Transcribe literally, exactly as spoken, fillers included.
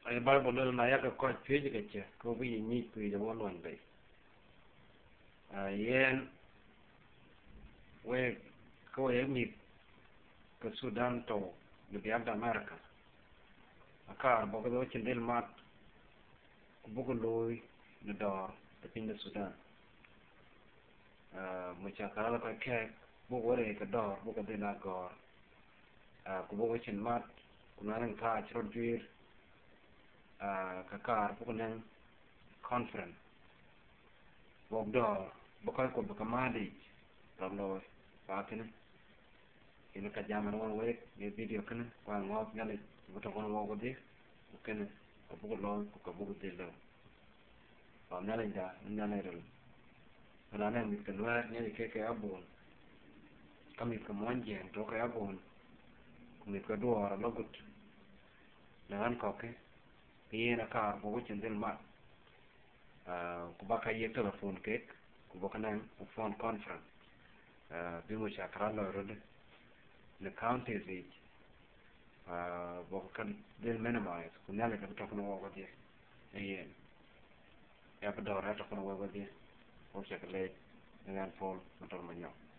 ai Bible na ya ka ko page ke che ko bi ni ku de won wan be yen we ko ye mi ka Sudan to de biag da America akar bo ko chendel mat bu ko loy de dor de pin de Sudan mu cha kala ka ke bu wore ka dor bu ko de na gor ku bu ko chen mat ku na ran ka chro dir ka kar bu ko nan conference bo dor bu ko ko bu ka madi lo patin ini ka jaman won we ni video kana wa ngok nyale bu to kono wo de kana ko bu lo ko bu de lo pa nyale da nyale rel na na mi kan wa nyale ke ke abon kami ka monje to ka abon mi ka do ara logut na an ko ke ye na ka bo ko chendel ma ku ba ka ye telephone ke ku ba kana phone conference bi mo cha kra lo ro the county is each bo kan del minimize ku nyale ka to kono wo de ye ya pa do ra to kono wo de o cha ka le ngan fol motor manyo